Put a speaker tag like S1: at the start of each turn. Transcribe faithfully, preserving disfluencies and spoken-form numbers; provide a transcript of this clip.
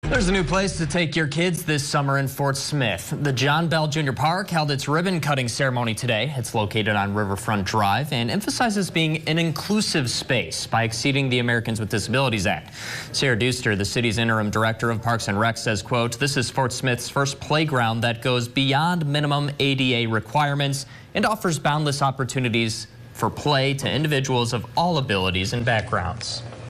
S1: There's a new place to take your kids this summer in Fort Smith. The John Bell Junior Park held its ribbon-cutting ceremony today. It's located on Riverfront Drive and emphasizes being an inclusive space by exceeding the Americans with Disabilities Act. Sarah Duster, the city's interim director of Parks and Rec, says, quote, "This is Fort Smith's first playground that goes beyond minimum A D A requirements and offers boundless opportunities for play to individuals of all abilities and backgrounds."